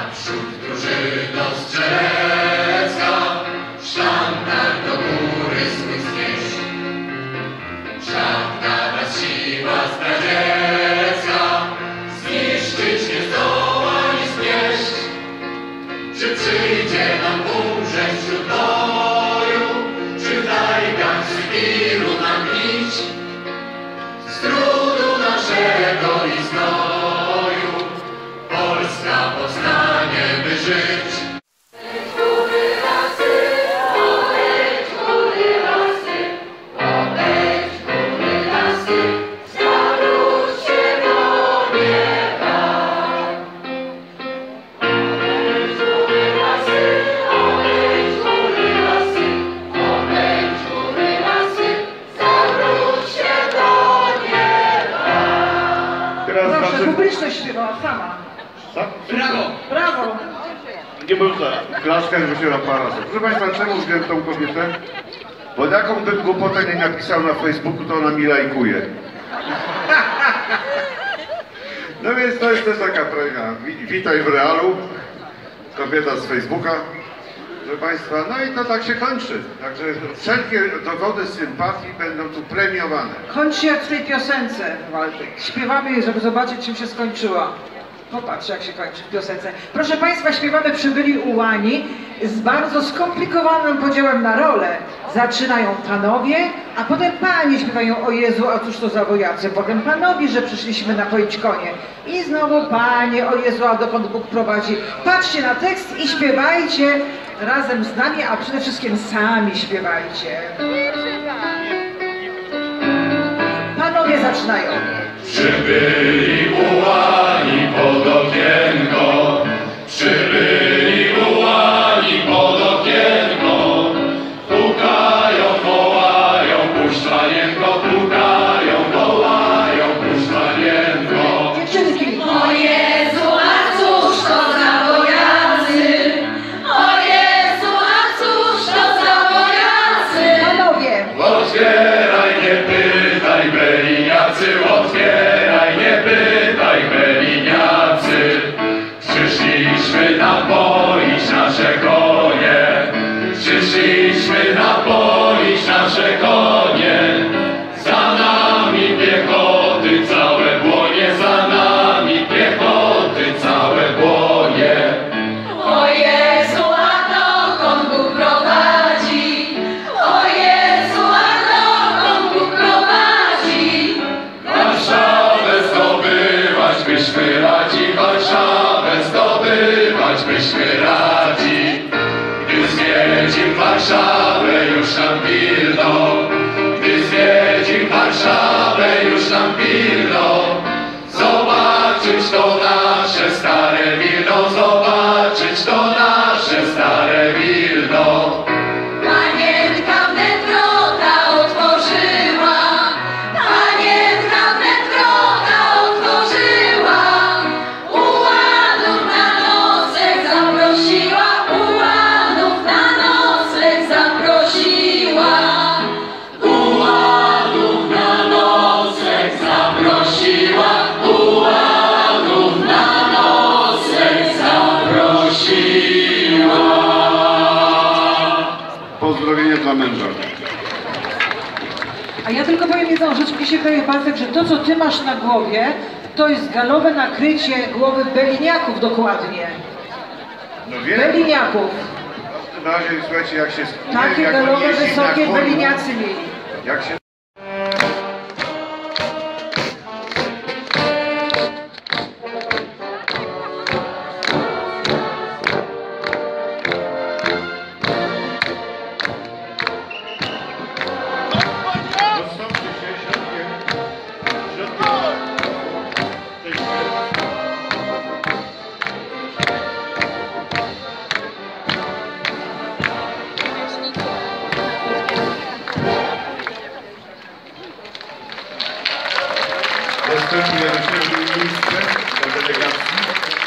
Naprzód drużyno strzelecka, sztandar do góry swój znieść. Żadna nas siła zdradziecka zniszczyć nie zdoła ni zmieść. Czy przyjdzie nam umrzeć wśród boju, czy w lajkach Sybiru nam iść? Z trudu naszego i znoju Polska powstanie, by żyć. Proszę, publiczność śpiewała sama. Tak? Brawo! Brawo! Nie można klaskać, bo się na parasol. Proszę Państwa, czemu wziąłem tą kobietę? Bo jaką bym głupotę nie napisał na Facebooku, to ona mi lajkuje. No więc to jest też taka premia. Witaj w realu. Kobieta z Facebooka. Proszę Państwa, no i to tak się kończy. Także wszelkie dowody sympatii będą tu premiowane. Kończy jak w tej piosence, Waldek. Śpiewamy je, żeby zobaczyć, czym się skończyła. Popatrz, jak się kończy w piosence. Proszę Państwa, śpiewamy Przybyli ułani z bardzo skomplikowanym podziałem na role. Zaczynają panowie, a potem panie śpiewają o Jezu, a cóż to za wojacy. Potem panowie, że przyszliśmy napoić konie. I znowu panie, o Jezu, a dokąd Bóg prowadzi. Patrzcie na tekst i śpiewajcie razem z nami, a przede wszystkim sami śpiewajcie. Panowie zaczynają. Przybyli ułani pod okienko, przybyli ułani pod okienko, pukają, wołają, puść panienko, pukają, wołają, puść panienko. Dziewczynki. O Jezu, a cóż to za wojacy? O Jezu, a cóż to za wojacy? Panowie. Otwieraj, nie pytaj, beliniacy, otwieraj, nie pytaj, beliniacy. Przyszliśmy napoić nasze konie, przyszliśmy napoić nasze konie. Za nami piechoty całe błonie, za nami piechoty całe błonie. O Jezu, a dokąd Bóg prowadzi? O Jezu, a dokąd Bóg prowadzi? Warszawę zdobywać byśmy radzi, Warszawę zdobywać byśmy radzi. Gdy zwiedzim Warszawę już nam pilno, gdy zwiedzim Warszawę już nam pilno, zobaczyć to nasze stare Wilno, zobaczyć to nasze stare Wilno. Panienka wnet wrota otworzyła, panienka wnet wrota otworzyła. Ułanów na nocleg zaprosiła, ułanów na nocleg zaprosiła. Ułanów na nocleg zaprosiła, ułanów na nocleg zaprosiła. Pozdrowienie dla męża. A ja tylko powiem jedną rzecz, mi się wydaje, Bartek, że to, co ty masz na głowie, to jest galowe nakrycie głowy beliniaków dokładnie. No wiem. Beliniaków. W każdym razie, słuchajcie, jak się Takie jak on galowe, jeździ na wysokie koniu, beliniacy mieli. jak się Dostąpcie się środkiem tej Następnie rozszerzył miejsce dla delegacji.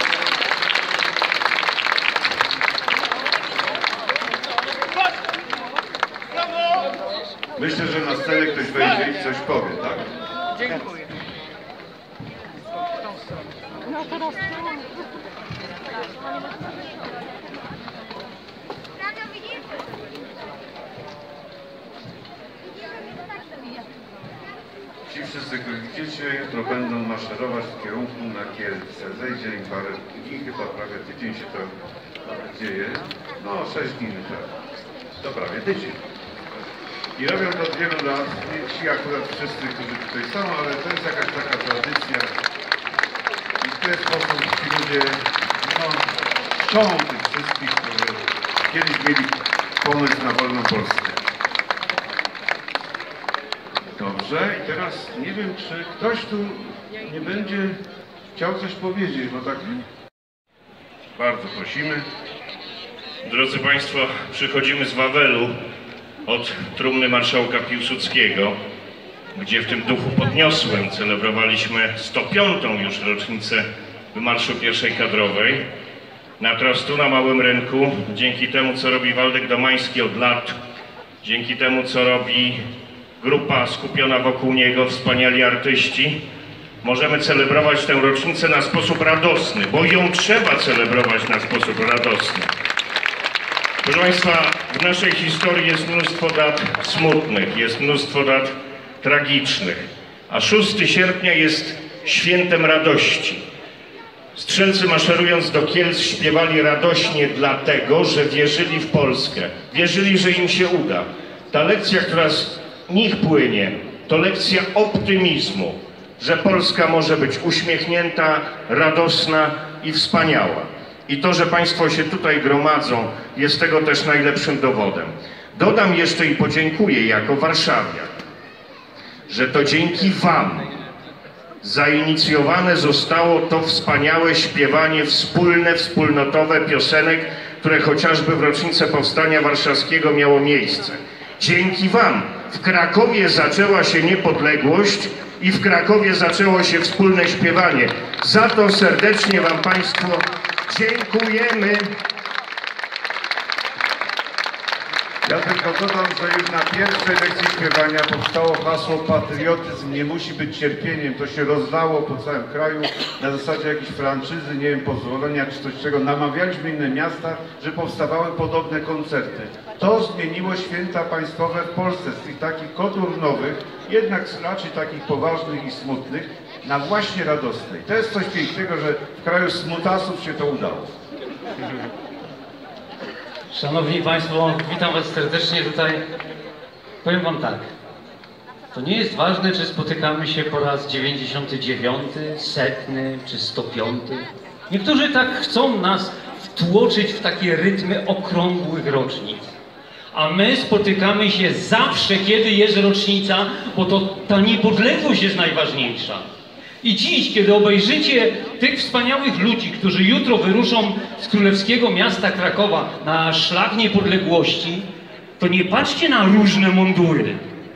Myślę, że na scenę ktoś wejdzie i coś powie, tak? Dziękuję. No teraz nauczyciele jutro będą maszerować w kierunku na Kielce. Zejdzie im parę dni, chyba prawie tydzień się to dzieje. No 6 dni, tak. To prawie tydzień. I robią to od wielu lat, nie ci akurat wszyscy, którzy tutaj są, ale to jest jakaś taka tradycja. I w ten sposób ci ludzie czczą tych wszystkich, którzy kiedyś mieli pomysł na wolną Polskę. Dobrze, i teraz nie wiem, czy ktoś tu nie będzie chciał coś powiedzieć, bo tak bardzo prosimy. Drodzy Państwo, przychodzimy z Wawelu od trumny marszałka Piłsudskiego, gdzie w tym duchu podniosłym celebrowaliśmy 105. już rocznicę wymarszu pierwszej kadrowej. Natomiast tu na Małym Rynku, dzięki temu, co robi Waldek Domański od lat, dzięki temu, co robi grupa skupiona wokół niego, wspaniali artyści, możemy celebrować tę rocznicę na sposób radosny, bo ją trzeba celebrować na sposób radosny. Proszę Państwa, w naszej historii jest mnóstwo dat smutnych, jest mnóstwo dat tragicznych, a 6 sierpnia jest świętem radości. Strzelcy maszerując do Kielc śpiewali radośnie dlatego, że wierzyli w Polskę, wierzyli, że im się uda. Ta lekcja, która z nich płynie, to lekcja optymizmu, że Polska może być uśmiechnięta, radosna i wspaniała. I to, że Państwo się tutaj gromadzą, jest tego też najlepszym dowodem. Dodam jeszcze i podziękuję jako warszawiak, że to dzięki Wam zainicjowane zostało to wspaniałe śpiewanie wspólne, wspólnotowe piosenek, które chociażby w rocznicę Powstania Warszawskiego miało miejsce. Dzięki Wam w Krakowie zaczęła się niepodległość i w Krakowie zaczęło się wspólne śpiewanie. Za to serdecznie Wam Państwo dziękujemy. Ja tylko dodam, że już na pierwszej lekcji śpiewania powstało hasło patriotyzm nie musi być cierpieniem. To się rozlało po całym kraju na zasadzie jakiejś franczyzy, nie wiem, pozwolenia czy coś czego. Namawialiśmy inne miasta, że powstawały podobne koncerty. To zmieniło święta państwowe w Polsce z tych takich koturnnowych, jednak raczej takich poważnych i smutnych, na właśnie radosnej. To jest coś pięknego, że w kraju smutasów się to udało. Szanowni Państwo, witam Was serdecznie tutaj. Powiem Wam tak, to nie jest ważne, czy spotykamy się po raz 99, 100 czy 105. Niektórzy tak chcą nas wtłoczyć w takie rytmy okrągłych rocznic. A my spotykamy się zawsze, kiedy jest rocznica, bo to ta niepodległość jest najważniejsza. I dziś, kiedy obejrzycie tych wspaniałych ludzi, którzy jutro wyruszą z królewskiego miasta Krakowa na szlak niepodległości, to nie patrzcie na różne mundury.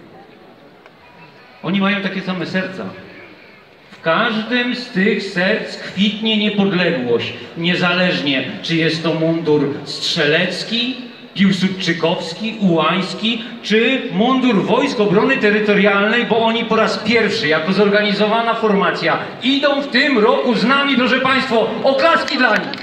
Oni mają takie same serca. W każdym z tych serc kwitnie niepodległość, niezależnie czy jest to mundur strzelecki, piłsudczykowski, ułański, czy mundur Wojsk Obrony Terytorialnej, bo oni po raz pierwszy, jako zorganizowana formacja, idą w tym roku z nami, proszę Państwa, oklaski dla nich.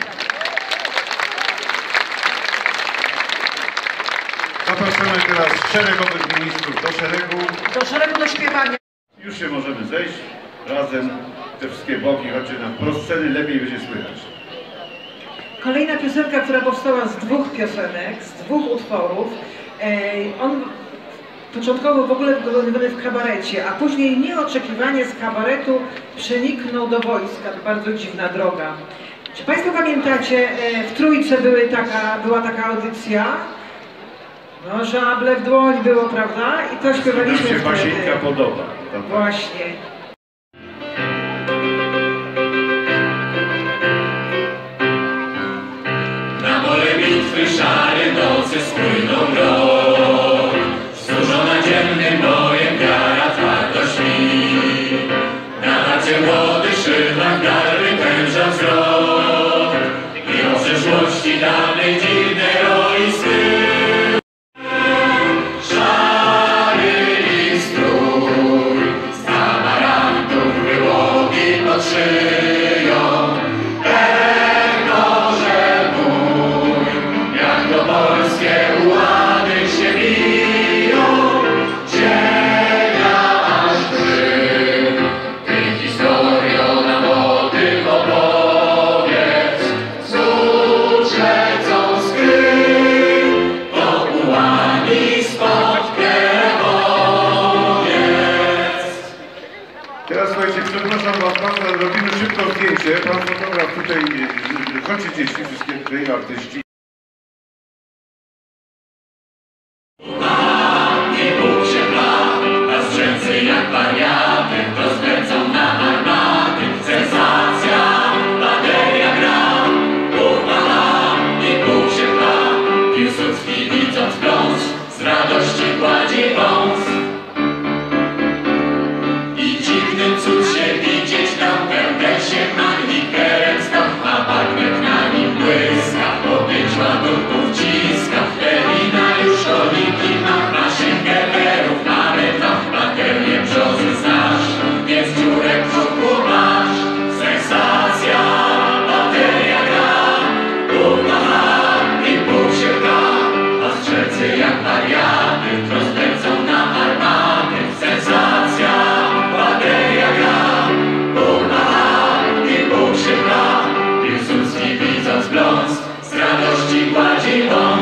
Zapraszamy teraz szeregowych ministrów do szeregu. Do śpiewania. Już się możemy zejść razem, te wszystkie boki, chodźcie na wprost sceny, lepiej będzie słychać. Kolejna piosenka, która powstała z 2 piosenek, z 2 utworów. On początkowo w ogóle wykonywany w kabarecie, a później nieoczekiwanie z kabaretu przeniknął do wojska. To bardzo dziwna droga. Czy Państwo pamiętacie, w Trójce była taka audycja? No, żable w dłoń było, prawda? I to śpiewaliśmy Nam się wtedy. Basieńka podoba. Właśnie. Na pole bitwy szary nocy spłyną mrok, znużona dziennym bojem wiara twardo śpi. Na racie młody szybach garby tęża wzrok i o przeszłości dawnej dziwnej roli swych. Szary list strój, z amarantów wyłogi pod szyją. Polskie ułany się biją, ziemia aż wszystkie tutaj artyści. I Bóg się pcha, a strzelcy jak wariaty rozpędzą na armaty. Sensacja, bateria gra, Bóg macha i Bóg się pcha. Piłsudski widząc brąz, z radości gładzi wąs. I dziwny cud się widzieć nam, pełen się magnikerem stał, a bagnet na nim błyska, obyć ładunków ciska. Pelina już koliki ma, maszynkę perów mamy dwa, baterię brzozy znasz, więc dziurek w brzuchu masz. Sensacja, bateria gra, Bóg macha i Bóg się pcha, a strzelcy jak wariaty rozpędzą na armaty. Sensacja, bateria gra, Bóg macha i Bóg się pcha. Piłsudski widząc brąz, z radości gładzi wąs.